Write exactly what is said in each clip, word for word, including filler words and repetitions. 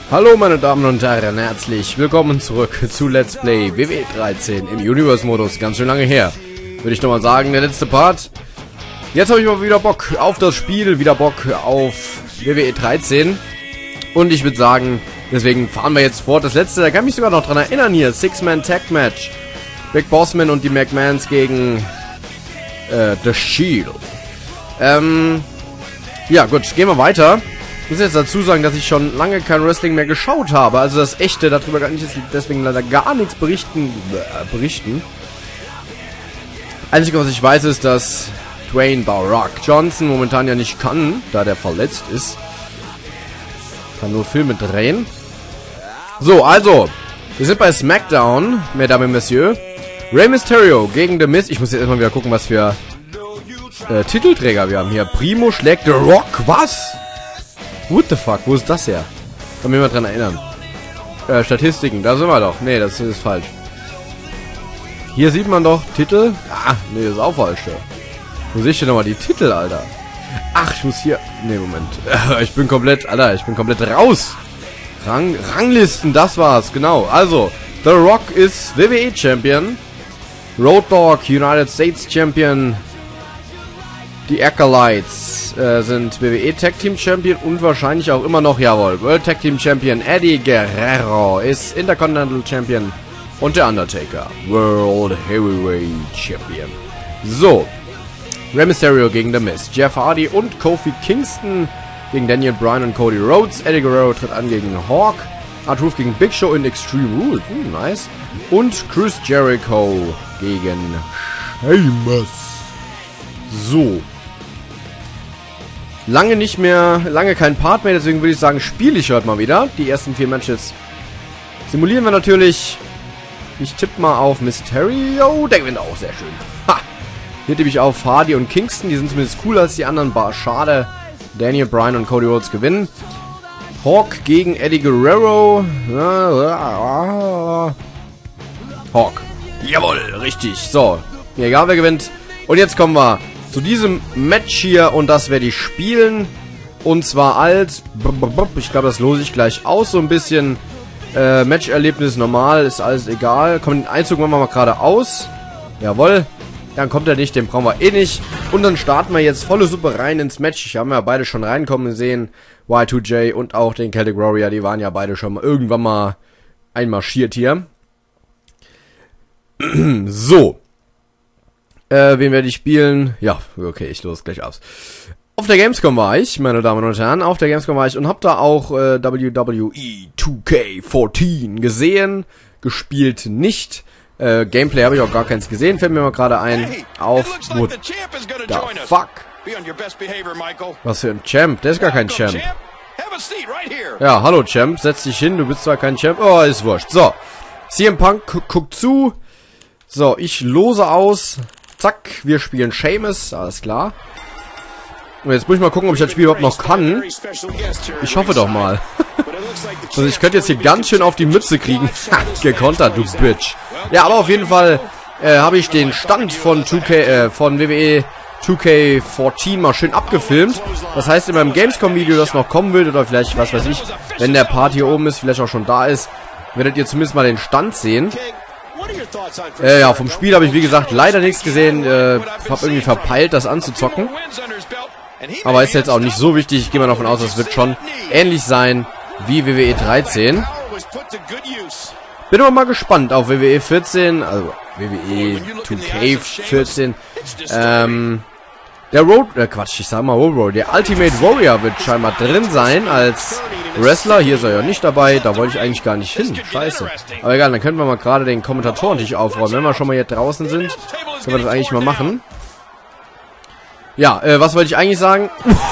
Hallo meine Damen und Herren, herzlich willkommen zurück zu Let's Play W W E dreizehn im Universe-Modus. Ganz schön lange her, würde ich nochmal sagen, der letzte Part. Jetzt habe ich mal wieder Bock auf das Spiel, wieder Bock auf W W E dreizehn. Und ich würde sagen, deswegen fahren wir jetzt fort. Das letzte, da kann ich mich sogar noch dran erinnern hier, Six-Man-Tag-Match. Big Bossman und die McMahons gegen äh, The Shield. Ähm, ja gut, gehen wir weiter. Ich muss jetzt dazu sagen, dass ich schon lange kein Wrestling mehr geschaut habe. Also das Echte, darüber kann ich jetzt deswegen leider gar nichts berichten. Äh, berichten. Einzige, was ich weiß, ist, dass Dwayne The Rock Johnson momentan ja nicht kann, da der verletzt ist. Kann nur Filme drehen. So, also, wir sind bei SmackDown, Mesdames et Messieurs. Rey Mysterio gegen The Miz. Ich muss jetzt erstmal wieder gucken, was für äh, Titelträger wir haben hier. Primo schlägt The Rock. Was? What the fuck? Wo ist das her? Kann mich mal dran erinnern. Äh, Statistiken. Da sind wir doch. Nee, das ist falsch. Hier sieht man doch Titel. Ah, nee, das ist auch falsch. Ja. Wo sehe ich denn nochmal die Titel, Alter? Ach, ich muss hier... Nee, Moment. Ich bin komplett... Alter, ich bin komplett raus. Rang, Ranglisten, das war's. Genau. Also, The Rock ist W W E Champion. Road Dogg United States Champion. Die Acolytes äh, sind W W E Tag Team Champion und wahrscheinlich auch immer noch, jawohl, World Tag Team Champion. Eddie Guerrero ist Intercontinental Champion und der Undertaker World Heavyweight Champion. So, Rey Mysterio gegen The Miz, Jeff Hardy und Kofi Kingston gegen Daniel Bryan und Cody Rhodes. Eddie Guerrero tritt an gegen Hawk. R-Truth gegen Big Show in Extreme Rules, hm, nice. Und Chris Jericho gegen Sheamus. So. Lange nicht mehr, lange kein Part mehr, deswegen würde ich sagen, spiele ich heute mal wieder. Die ersten vier Matches simulieren wir natürlich. Ich tippe mal auf Mysterio, der gewinnt auch, sehr schön. Ha! Hier tippe ich auf Hardy und Kingston, die sind zumindest cooler als die anderen. Bar schade, Daniel Bryan und Cody Rhodes gewinnen. Hawk gegen Eddie Guerrero. Hawk. Jawohl, richtig. So, mir egal wer gewinnt. Und jetzt kommen wir zu diesem Match hier und das werde ich spielen. Und zwar als... Ich glaube, das lose ich gleich aus. So ein bisschen äh, Matcherlebnis normal. Ist alles egal. Komm, den Einzug machen wir mal gerade aus. Jawohl. Dann kommt er nicht. Den brauchen wir eh nicht. Und dann starten wir jetzt volle Suppe rein ins Match. Ich habe ja beide schon reinkommen sehen. Y zwei J und auch den Celtic Warrior. Die waren ja beide schon mal irgendwann mal einmarschiert hier. So. Äh, wen werde ich spielen? Ja, okay, ich los gleich aus. Auf der Gamescom war ich, meine Damen und Herren, auf der Gamescom war ich und hab da auch äh, W W E zwei K vierzehn gesehen, gespielt nicht. Äh, Gameplay habe ich auch gar keins gesehen, fällt mir mal gerade ein. Auf, what the fuck? Was für ein Champ? Der ist gar kein Champ. Ja, hallo Champ, setz dich hin, du bist zwar kein Champ, oh, ist wurscht. So, C M Punk gu guckt zu. So, ich lose aus. Zack, wir spielen Sheamus, alles klar. Und jetzt muss ich mal gucken, ob ich das Spiel überhaupt noch kann. Ich hoffe doch mal. Also ich könnte jetzt hier ganz schön auf die Mütze kriegen. Ha, gekontert, du Bitch. Ja, aber auf jeden Fall äh, habe ich den Stand von, zwei K, äh, von W W E zwei K vierzehn mal schön abgefilmt. Das heißt, in meinem Gamescom-Video, das noch kommen will, oder vielleicht, was weiß ich, wenn der Part hier oben ist, vielleicht auch schon da ist, werdet ihr zumindest mal den Stand sehen. Äh, ja, vom Spiel habe ich wie gesagt leider nichts gesehen. Äh, habe irgendwie verpeilt, das anzuzocken. Aber ist jetzt auch nicht so wichtig. Ich gehe mal davon aus, es wird schon ähnlich sein wie W W E dreizehn. Bin aber mal gespannt auf W W E vierzehn, also W W E zwei K vierzehn. Ähm, der Road, äh Quatsch, ich sag mal Road Warrior. Der Ultimate Warrior wird scheinbar drin sein als Wrestler. Hier ist er ja nicht dabei. Da wollte ich eigentlich gar nicht hin. Scheiße. Aber egal, dann können wir mal gerade den Kommentatoren-Tisch aufräumen. Wenn wir schon mal hier draußen sind, können wir das eigentlich mal machen. Ja, äh, was wollte ich eigentlich sagen?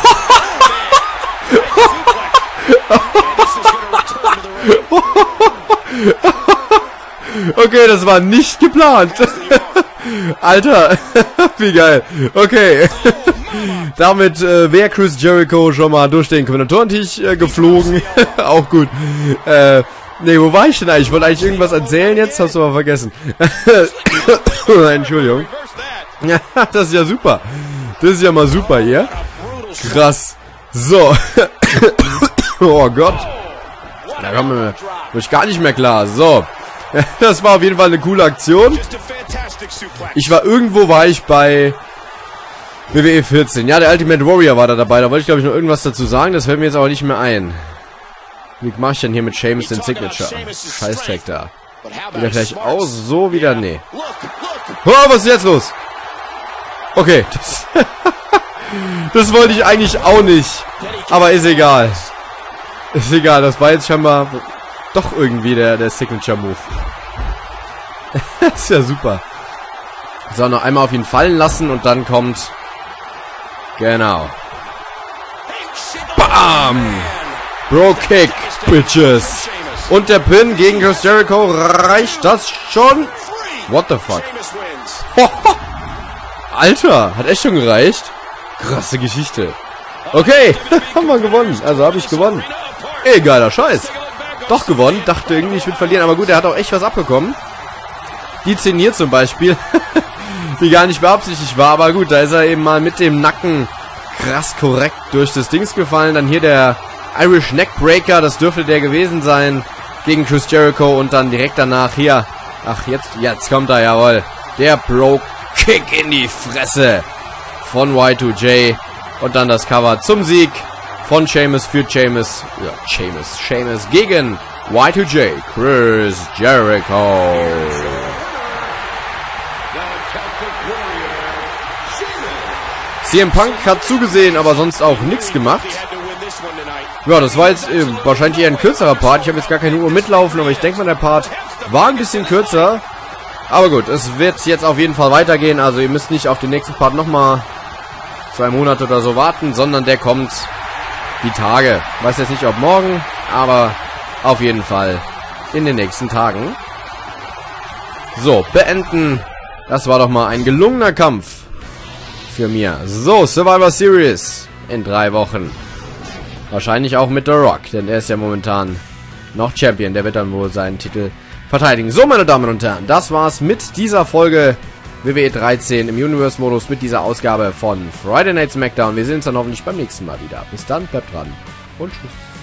Okay, das war nicht geplant. Alter, wie geil. Okay. Damit äh, wäre Chris Jericho schon mal durch den Kommentatoren-Tisch äh, geflogen. Auch gut. Äh, nee, wo war ich denn eigentlich? Ich wollte eigentlich irgendwas erzählen jetzt, hast du aber vergessen. Entschuldigung. Ja, das ist ja super. Das ist ja mal super hier. Krass. So. Oh Gott. Da kommen wir durch gar nicht mehr klar. So. Das war auf jeden Fall eine coole Aktion. Ich war irgendwo, war ich bei W W E vierzehn. Ja, der Ultimate Warrior war da dabei. Da wollte ich, glaube ich, noch irgendwas dazu sagen. Das fällt mir jetzt aber nicht mehr ein. Wie mache ich denn hier mit Sheamus den Signature? Scheißdreck da. Wieder gleich aus. So wieder. Nee. Oh, was ist jetzt los? Okay. Das, das wollte ich eigentlich auch nicht. Aber ist egal. Ist egal. Das war jetzt scheinbar doch irgendwie der, der Signature-Move. Das ist ja super. So, noch einmal auf ihn fallen lassen und dann kommt... Genau. Bam! Bro-Kick, Bitches. Und der Pin gegen Chris Jericho. Reicht das schon? What the fuck? Alter, hat echt schon gereicht? Krasse Geschichte. Okay, haben wir gewonnen. Also habe ich gewonnen. Egaler Scheiß. Doch gewonnen. Dachte irgendwie, ich würde verlieren. Aber gut, er hat auch echt was abbekommen. Die Szene hier zum Beispiel, die gar nicht beabsichtigt war. Aber gut, da ist er eben mal mit dem Nacken krass korrekt durch das Dings gefallen. Dann hier der Irish Neckbreaker. Das dürfte der gewesen sein. Gegen Chris Jericho. Und dann direkt danach hier. Ach, jetzt, jetzt kommt er, jawohl. Der Bro-Kick in die Fresse von Y zwei J. Und dann das Cover zum Sieg von Sheamus für Sheamus. Ja, Sheamus. Sheamus gegen Y zwei J. Chris Jericho. C M Punk hat zugesehen, aber sonst auch nichts gemacht. Ja, das war jetzt äh, wahrscheinlich eher ein kürzerer Part. Ich habe jetzt gar keine Uhr mitlaufen, aber ich denke mal, der Part war ein bisschen kürzer. Aber gut, es wird jetzt auf jeden Fall weitergehen. Also ihr müsst nicht auf den nächsten Part nochmal zwei Monate oder so warten, sondern der kommt die Tage. Weiß jetzt nicht, ob morgen, aber auf jeden Fall in den nächsten Tagen. So, beenden. Das war doch mal ein gelungener Kampf für mir. So, Survivor Series in drei Wochen. Wahrscheinlich auch mit The Rock, denn er ist ja momentan noch Champion. Der wird dann wohl seinen Titel verteidigen. So, meine Damen und Herren, das war's mit dieser Folge W W E dreizehn im Universe-Modus, mit dieser Ausgabe von Friday Night SmackDown. Wir sehen uns dann hoffentlich beim nächsten Mal wieder. Bis dann, bleibt dran und tschüss.